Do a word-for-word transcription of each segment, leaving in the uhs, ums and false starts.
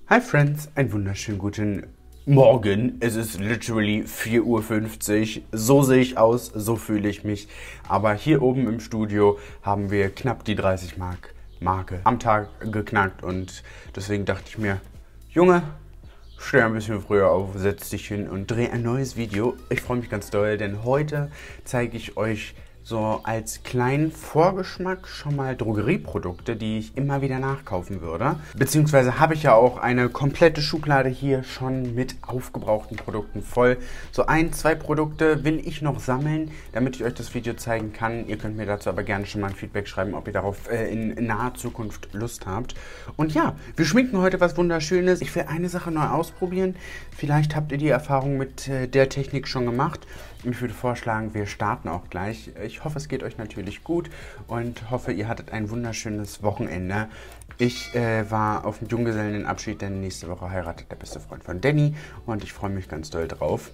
Hi Friends, einen wunderschönen guten Morgen. Es ist literally vier Uhr fünfzig. So sehe ich aus, so fühle ich mich. Aber hier oben im Studio haben wir knapp die dreißig Mark Marke am Tag geknackt. Und deswegen dachte ich mir, Junge, steh ein bisschen früher auf, setz dich hin und dreh ein neues Video. Ich freue mich ganz doll, denn heute zeige ich euch so als kleinen Vorgeschmack schon mal Drogerieprodukte, die ich immer wieder nachkaufen würde. Beziehungsweise habe ich ja auch eine komplette Schublade hier schon mit aufgebrauchten Produkten voll. So ein, zwei Produkte will ich noch sammeln, damit ich euch das Video zeigen kann. Ihr könnt mir dazu aber gerne schon mal ein Feedback schreiben, ob ihr darauf äh, in, in naher Zukunft Lust habt. Und ja, wir schminken heute was Wunderschönes. Ich will eine Sache neu ausprobieren. Vielleicht habt ihr die Erfahrung mit äh, der Technik schon gemacht. Ich würde vorschlagen, wir starten auch gleich. Ich hoffe, es geht euch natürlich gut und hoffe, ihr hattet ein wunderschönes Wochenende. Ich äh, war auf dem Junggesellenabschied, denn nächste Woche heiratet der beste Freund von Danny und ich freue mich ganz doll drauf.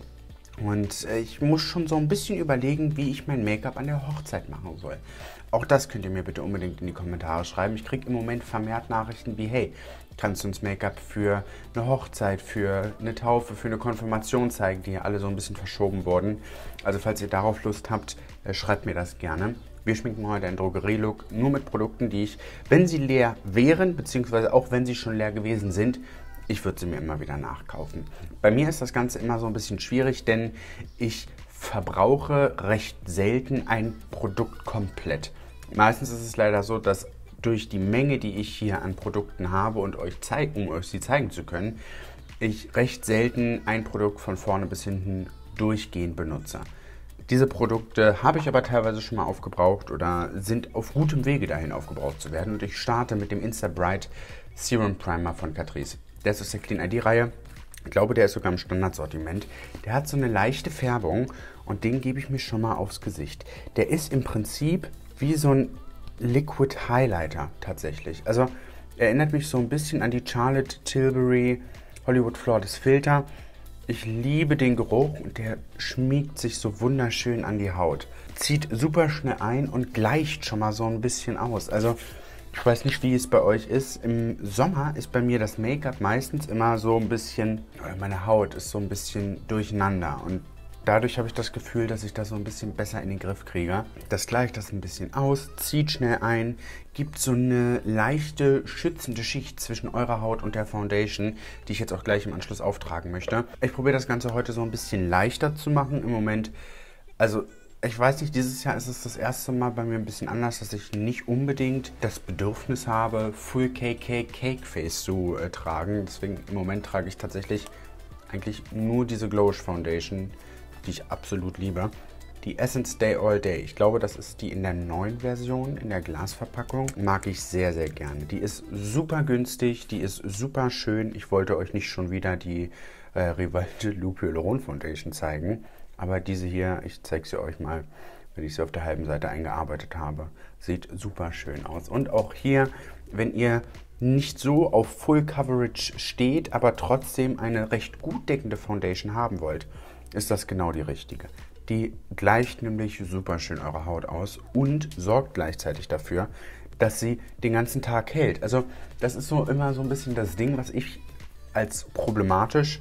Und äh, ich muss schon so ein bisschen überlegen, wie ich mein Make-up an der Hochzeit machen soll. Auch das könnt ihr mir bitte unbedingt in die Kommentare schreiben. Ich kriege im Moment vermehrt Nachrichten wie, hey, kannst du uns Make-up für eine Hochzeit, für eine Taufe, für eine Konfirmation zeigen, die ja alle so ein bisschen verschoben wurden. Also falls ihr darauf Lust habt, äh, schreibt mir das gerne. Wir schminken heute einen Drogerie-Look nur mit Produkten, die ich, wenn sie leer wären, beziehungsweise auch wenn sie schon leer gewesen sind, ich würde sie mir immer wieder nachkaufen. Bei mir ist das Ganze immer so ein bisschen schwierig, denn ich verbrauche recht selten ein Produkt komplett. Meistens ist es leider so, dass durch die Menge, die ich hier an Produkten habe und euch zeigen, um euch sie zeigen zu können, ich recht selten ein Produkt von vorne bis hinten durchgehend benutze. Diese Produkte habe ich aber teilweise schon mal aufgebraucht oder sind auf gutem Wege dahin aufgebraucht zu werden. Und ich starte mit dem Insta Bright Serum Primer von Catrice. Der ist aus der Clean I D-Reihe. Ich glaube, der ist sogar im Standardsortiment. Der hat so eine leichte Färbung und den gebe ich mir schon mal aufs Gesicht. Der ist im Prinzip wie so ein Liquid Highlighter tatsächlich. Also erinnert mich so ein bisschen an die Charlotte Tilbury Hollywood Flawless Filter. Ich liebe den Geruch und der schmiegt sich so wunderschön an die Haut. Zieht super schnell ein und gleicht schon mal so ein bisschen aus. Also ich weiß nicht, wie es bei euch ist. Im Sommer ist bei mir das Make-up meistens immer so ein bisschen, meine Haut ist so ein bisschen durcheinander und dadurch habe ich das Gefühl, dass ich das so ein bisschen besser in den Griff kriege. Das gleicht das ein bisschen aus, zieht schnell ein, gibt so eine leichte schützende Schicht zwischen eurer Haut und der Foundation, die ich jetzt auch gleich im Anschluss auftragen möchte. Ich probiere das Ganze heute so ein bisschen leichter zu machen im Moment. Also ich weiß nicht, dieses Jahr ist es das erste Mal bei mir ein bisschen anders, dass ich nicht unbedingt das Bedürfnis habe, Full K K Cake Face zu äh, tragen. Deswegen im Moment trage ich tatsächlich eigentlich nur diese Glowish Foundation, die ich absolut liebe. Die Essence Day All Day. Ich glaube, das ist die in der neuen Version, in der Glasverpackung. Mag ich sehr, sehr gerne. Die ist super günstig, die ist super schön. Ich wollte euch nicht schon wieder die äh, Rivalte Loop Hyaluron Foundation zeigen. Aber diese hier, ich zeige sie euch mal, wenn ich sie auf der halben Seite eingearbeitet habe. Sieht super schön aus. Und auch hier, wenn ihr nicht so auf Full Coverage steht, aber trotzdem eine recht gut deckende Foundation haben wollt, ist das genau die richtige. Die gleicht nämlich super schön eure Haut aus und sorgt gleichzeitig dafür, dass sie den ganzen Tag hält. Also das ist so immer so ein bisschen das Ding, was ich als problematisch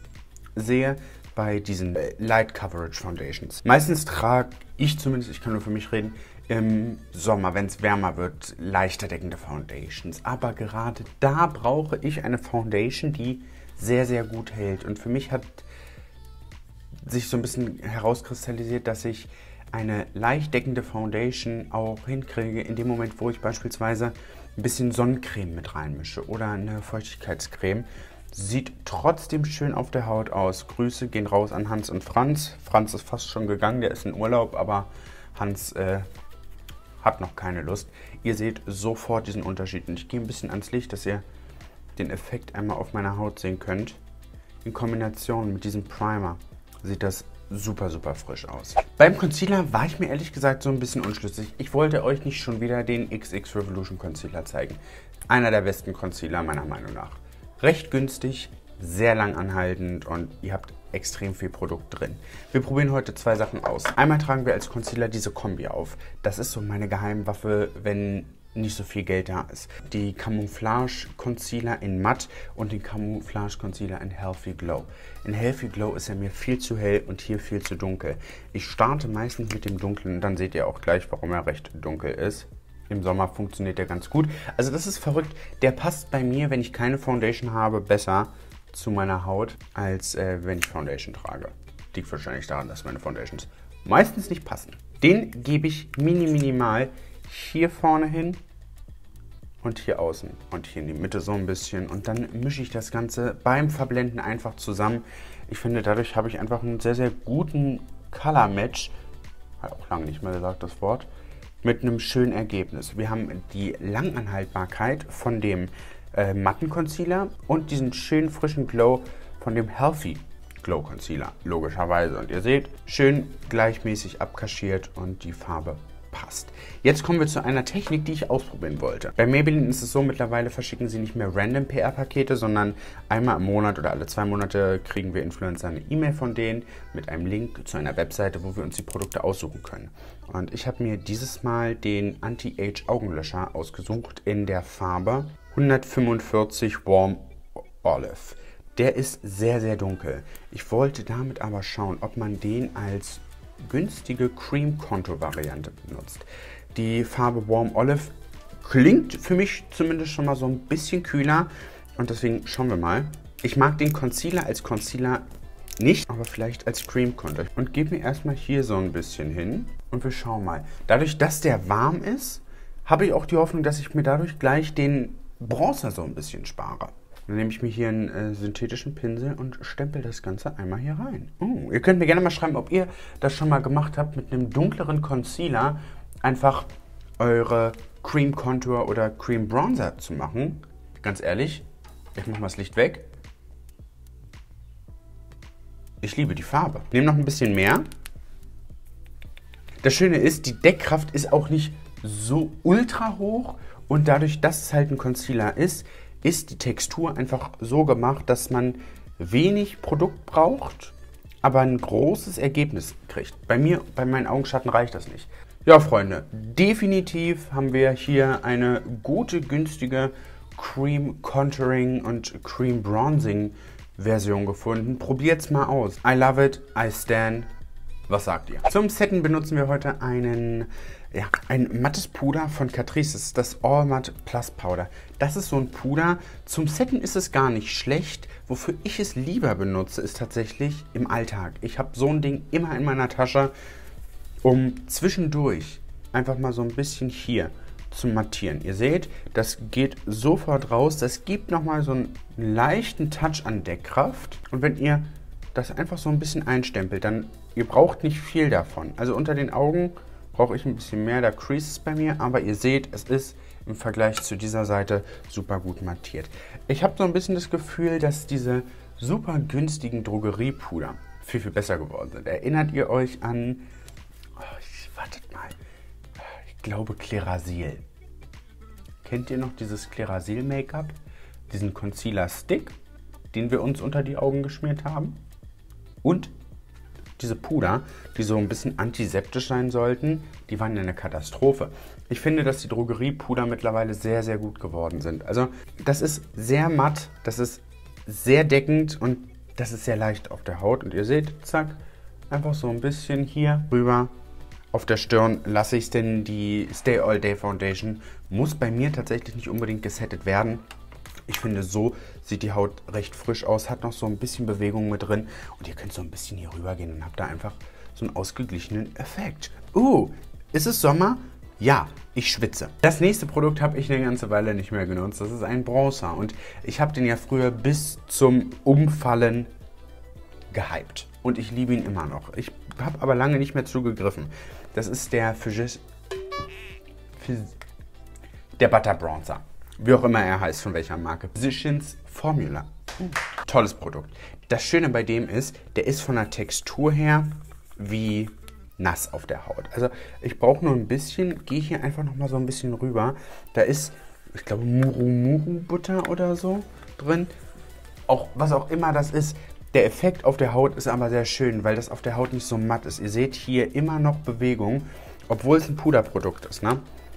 sehe bei diesen Light Coverage Foundations. Meistens trage ich zumindest, ich kann nur für mich reden, im Sommer, wenn es wärmer wird, leichter deckende Foundations. Aber gerade da brauche ich eine Foundation, die sehr, sehr gut hält. Und für mich hat sich so ein bisschen herauskristallisiert, dass ich eine leicht deckende Foundation auch hinkriege, in dem Moment, wo ich beispielsweise ein bisschen Sonnencreme mit reinmische oder eine Feuchtigkeitscreme. Sieht trotzdem schön auf der Haut aus. Grüße gehen raus an Hans und Franz. Franz ist fast schon gegangen, der ist in Urlaub, aber Hans äh, hat noch keine Lust. Ihr seht sofort diesen Unterschied und ich gehe ein bisschen ans Licht, dass ihr den Effekt einmal auf meiner Haut sehen könnt. In Kombination mit diesem Primer sieht das super, super frisch aus. Beim Concealer war ich mir ehrlich gesagt so ein bisschen unschlüssig. Ich wollte euch nicht schon wieder den X X Revolution Concealer zeigen. Einer der besten Concealer meiner Meinung nach. Recht günstig, sehr lang anhaltend und ihr habt extrem viel Produkt drin. Wir probieren heute zwei Sachen aus. Einmal tragen wir als Concealer diese Kombi auf. Das ist so meine Geheimwaffe, wenn nicht so viel Geld da ist. Die Camouflage Concealer in Matt und den Camouflage Concealer in Healthy Glow. In Healthy Glow ist er mir viel zu hell und hier viel zu dunkel. Ich starte meistens mit dem dunklen und dann seht ihr auch gleich, warum er recht dunkel ist. Im Sommer funktioniert der ganz gut. Also das ist verrückt. Der passt bei mir, wenn ich keine Foundation habe, besser zu meiner Haut, als äh, wenn ich Foundation trage. Liegt wahrscheinlich daran, dass meine Foundations meistens nicht passen. Den gebe ich mini minimal hier vorne hin und hier außen und hier in die Mitte so ein bisschen. Und dann mische ich das Ganze beim Verblenden einfach zusammen. Ich finde, dadurch habe ich einfach einen sehr, sehr guten Color Match. Hat auch lange nicht mehr gesagt, das Wort. Mit einem schönen Ergebnis. Wir haben die Langanhaltbarkeit von dem äh, matten Concealer und diesen schönen frischen Glow von dem Healthy Glow Concealer, logischerweise. Und ihr seht, schön gleichmäßig abkaschiert und die Farbe passt. Jetzt kommen wir zu einer Technik, die ich ausprobieren wollte. Bei Maybelline ist es so, mittlerweile verschicken sie nicht mehr random P R-Pakete, sondern einmal im Monat oder alle zwei Monate kriegen wir Influencer eine E-Mail von denen mit einem Link zu einer Webseite, wo wir uns die Produkte aussuchen können. Und ich habe mir dieses Mal den Anti-Age Augenlöscher ausgesucht in der Farbe hundertfünfundvierzig Warm Olive. Der ist sehr, sehr dunkel. Ich wollte damit aber schauen, ob man den als günstige Cream-Contour-Variante benutzt. Die Farbe Warm Olive klingt für mich zumindest schon mal so ein bisschen kühler und deswegen schauen wir mal. Ich mag den Concealer als Concealer nicht, aber vielleicht als Cream-Contour. Und gebe mir erstmal hier so ein bisschen hin und wir schauen mal. Dadurch, dass der warm ist, habe ich auch die Hoffnung, dass ich mir dadurch gleich den Bronzer so ein bisschen spare. Dann nehme ich mir hier einen äh, synthetischen Pinsel und stempel das Ganze einmal hier rein. Oh, ihr könnt mir gerne mal schreiben, ob ihr das schon mal gemacht habt, mit einem dunkleren Concealer einfach eure Cream Contour oder Cream Bronzer zu machen. Ganz ehrlich, ich mache mal das Licht weg. Ich liebe die Farbe. Ich nehme noch ein bisschen mehr. Das Schöne ist, die Deckkraft ist auch nicht so ultra hoch und dadurch, dass es halt ein Concealer ist, ist die Textur einfach so gemacht, dass man wenig Produkt braucht, aber ein großes Ergebnis kriegt. Bei mir, bei meinen Augenschatten reicht das nicht. Ja, Freunde, definitiv haben wir hier eine gute, günstige Cream Contouring und Cream Bronzing Version gefunden. Probiert's mal aus. I love it, I stan. Was sagt ihr? Zum Setten benutzen wir heute einen, ja, ein mattes Puder von Catrice. Das ist das All Matte Plus Powder. Das ist so ein Puder. Zum Setten ist es gar nicht schlecht. Wofür ich es lieber benutze, ist tatsächlich im Alltag. Ich habe so ein Ding immer in meiner Tasche, um zwischendurch einfach mal so ein bisschen hier zu mattieren. Ihr seht, das geht sofort raus. Das gibt nochmal so einen leichten Touch an Deckkraft. Und wenn ihr das einfach so ein bisschen einstempelt, dann ihr braucht nicht viel davon. Also unter den Augen brauche ich ein bisschen mehr, da creases bei mir, aber ihr seht, es ist im Vergleich zu dieser Seite super gut mattiert. Ich habe so ein bisschen das Gefühl, dass diese super günstigen Drogeriepuder viel, viel besser geworden sind. Erinnert ihr euch an, oh, ich, wartet mal, ich glaube Klerasil. Kennt ihr noch dieses Klerasil Make-up? Diesen Concealer Stick, den wir uns unter die Augen geschmiert haben? Und diese Puder, die so ein bisschen antiseptisch sein sollten, die waren eine Katastrophe. Ich finde, dass die Drogeriepuder mittlerweile sehr, sehr gut geworden sind. Also das ist sehr matt, das ist sehr deckend und das ist sehr leicht auf der Haut. Und ihr seht, zack, einfach so ein bisschen hier rüber auf der Stirn lasse ich es, denn die Stay All Day Foundation muss bei mir tatsächlich nicht unbedingt gesettet werden. Ich finde, so sieht die Haut recht frisch aus, hat noch so ein bisschen Bewegung mit drin. Und ihr könnt so ein bisschen hier rüber gehen und habt da einfach so einen ausgeglichenen Effekt. Uh, ist es Sommer? Ja, ich schwitze. Das nächste Produkt habe ich eine ganze Weile nicht mehr genutzt. Das ist ein Bronzer. Und ich habe den ja früher bis zum Umfallen gehypt. Und ich liebe ihn immer noch. Ich habe aber lange nicht mehr zugegriffen. Das ist der Physicians, der Butter Bronzer. Wie auch immer er heißt, von welcher Marke. Physicians Formula. Uh, tolles Produkt. Das Schöne bei dem ist, der ist von der Textur her wie nass auf der Haut. Also ich brauche nur ein bisschen, gehe hier einfach nochmal so ein bisschen rüber. Da ist, ich glaube, Muru-Muru Butter oder so drin. Auch, was auch immer das ist. Der Effekt auf der Haut ist aber sehr schön, weil das auf der Haut nicht so matt ist. Ihr seht hier immer noch Bewegung, obwohl es ein Puderprodukt ist, ne?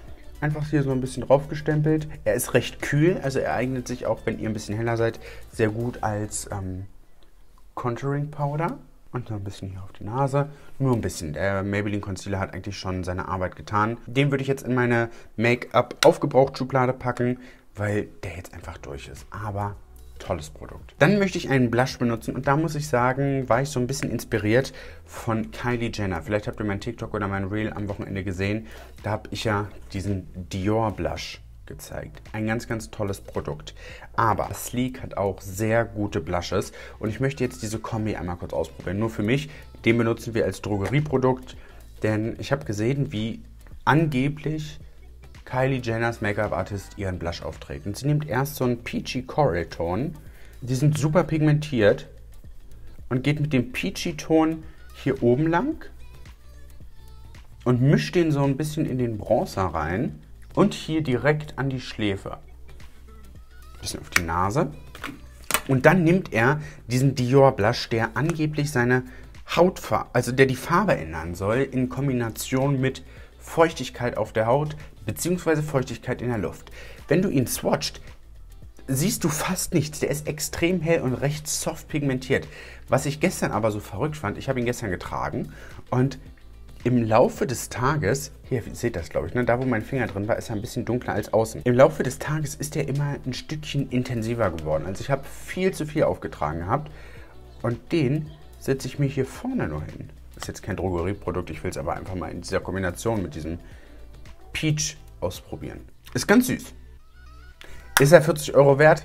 einfach hier so ein bisschen drauf gestempelt. Er ist recht kühl, also er eignet sich auch, wenn ihr ein bisschen heller seid, sehr gut als ähm, Contouring Powder. Und noch ein bisschen hier auf die Nase. Nur ein bisschen. Der Maybelline Concealer hat eigentlich schon seine Arbeit getan. Den würde ich jetzt in meine Make-up-Aufgebraucht-Schublade packen, weil der jetzt einfach durch ist. Aber tolles Produkt. Dann möchte ich einen Blush benutzen und da muss ich sagen, war ich so ein bisschen inspiriert von Kylie Jenner. Vielleicht habt ihr meinen TikTok oder mein Reel am Wochenende gesehen. Da habe ich ja diesen Dior Blush gezeigt. Ein ganz, ganz tolles Produkt. Aber Sleek hat auch sehr gute Blushes und ich möchte jetzt diese Kombi einmal kurz ausprobieren. Nur für mich, den benutzen wir als Drogerieprodukt, denn ich habe gesehen, wie angeblich Kylie Jenners Make-up-Artist ihren Blush aufträgt. Und sie nimmt erst so einen Peachy Coral Ton. Die sind super pigmentiert und geht mit dem Peachy Ton hier oben lang und mischt den so ein bisschen in den Bronzer rein. Und hier direkt an die Schläfe. Ein bisschen auf die Nase. Und dann nimmt er diesen Dior Blush, der angeblich seine Hautfarbe, also der die Farbe ändern soll, in Kombination mit Feuchtigkeit auf der Haut bzw. Feuchtigkeit in der Luft. Wenn du ihn swatcht, siehst du fast nichts. Der ist extrem hell und recht soft pigmentiert. Was ich gestern aber so verrückt fand, ich habe ihn gestern getragen und im Laufe des Tages, hier ihr seht das glaube ich, ne, da wo mein Finger drin war, ist er ein bisschen dunkler als außen. Im Laufe des Tages ist er immer ein Stückchen intensiver geworden. Also ich habe viel zu viel aufgetragen gehabt und den setze ich mir hier vorne nur hin. Das ist jetzt kein Drogerieprodukt, ich will es aber einfach mal in dieser Kombination mit diesem Peach ausprobieren. Ist ganz süß. Ist er vierzig Euro wert?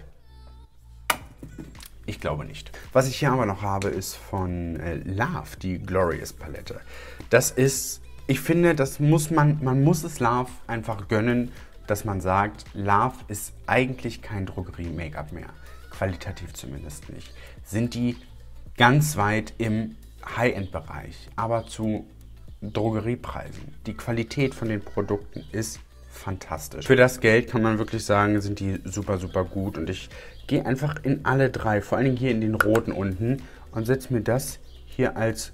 Ich glaube nicht. Was ich hier aber noch habe, ist von äh, Love, die Glorious Palette. Das ist, ich finde, das muss man, man muss es Love einfach gönnen, dass man sagt, Love ist eigentlich kein Drogerie-Make-up mehr. Qualitativ zumindest nicht. Sind die ganz weit im High-End-Bereich, aber zu Drogeriepreisen. Die Qualität von den Produkten ist fantastisch. Für das Geld kann man wirklich sagen, sind die super, super gut. Und ich gehe einfach in alle drei, vor allen Dingen hier in den roten unten und setze mir das hier als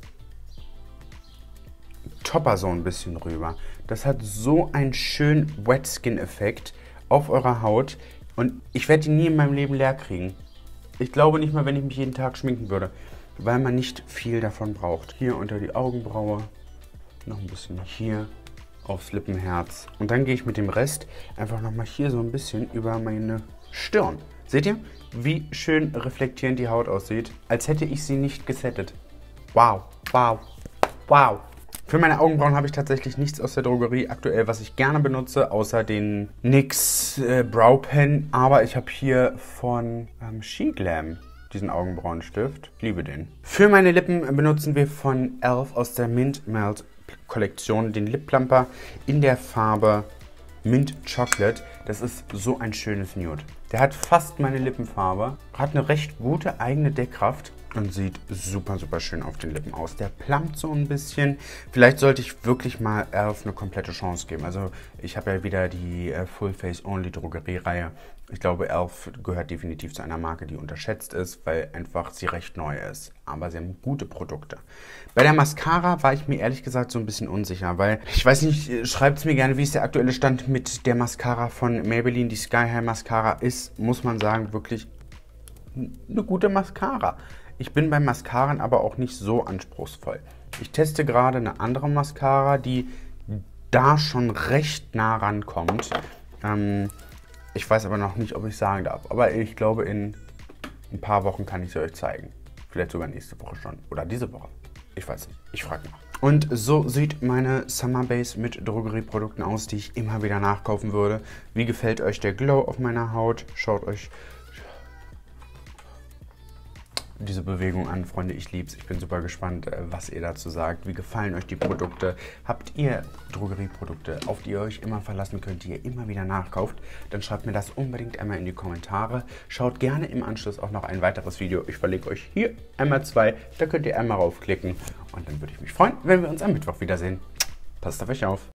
Topper so ein bisschen rüber. Das hat so einen schönen Wet Skin Effekt auf eurer Haut und ich werde die nie in meinem Leben leer kriegen. Ich glaube nicht mal, wenn ich mich jeden Tag schminken würde, weil man nicht viel davon braucht. Hier unter die Augenbraue, noch ein bisschen hier aufs Lippenherz und dann gehe ich mit dem Rest einfach nochmal hier so ein bisschen über meine Stirn. Seht ihr, wie schön reflektierend die Haut aussieht, als hätte ich sie nicht gesettet. Wow, wow, wow. Für meine Augenbrauen habe ich tatsächlich nichts aus der Drogerie aktuell, was ich gerne benutze, außer den NYX äh, Brow Pen. Aber ich habe hier von ähm, SheGlam diesen Augenbrauenstift. Ich liebe den. Für meine Lippen benutzen wir von e l f aus der Mint Melt Kollektion den Lip Plumper in der Farbe Mint Chocolate. Das ist so ein schönes Nude. Der hat fast meine Lippenfarbe, hat eine recht gute eigene Deckkraft und sieht super, super schön auf den Lippen aus. Der plumpt so ein bisschen. Vielleicht sollte ich wirklich mal e l f eine komplette Chance geben. Also ich habe ja wieder die äh, Full Face Only Drogerie-Reihe. Ich glaube, e l f gehört definitiv zu einer Marke, die unterschätzt ist, weil einfach sie recht neu ist. Aber sie haben gute Produkte. Bei der Mascara war ich mir ehrlich gesagt so ein bisschen unsicher, weil ich weiß nicht, schreibt es mir gerne, wie ist der aktuelle Stand mit der Mascara von Maybelline. Die Sky High Mascara ist, muss man sagen, wirklich eine gute Mascara. Ich bin beim Mascaren aber auch nicht so anspruchsvoll. Ich teste gerade eine andere Mascara, die da schon recht nah rankommt. Ähm, ich weiß aber noch nicht, ob ich sagen darf. Aber ich glaube, in ein paar Wochen kann ich sie euch zeigen. Vielleicht sogar nächste Woche schon. Oder diese Woche. Ich weiß nicht. Ich frage nach. Und so sieht meine Summer Base mit Drogerieprodukten aus, die ich immer wieder nachkaufen würde. Wie gefällt euch der Glow auf meiner Haut? Schaut euch diese Bewegung an, Freunde, ich lieb's. Ich bin super gespannt, was ihr dazu sagt. Wie gefallen euch die Produkte? Habt ihr Drogerieprodukte, auf die ihr euch immer verlassen könnt, die ihr immer wieder nachkauft? Dann schreibt mir das unbedingt einmal in die Kommentare. Schaut gerne im Anschluss auch noch ein weiteres Video. Ich verlinke euch hier einmal zwei. Da könnt ihr einmal raufklicken. Und dann würde ich mich freuen, wenn wir uns am Mittwoch wiedersehen. Passt auf euch auf.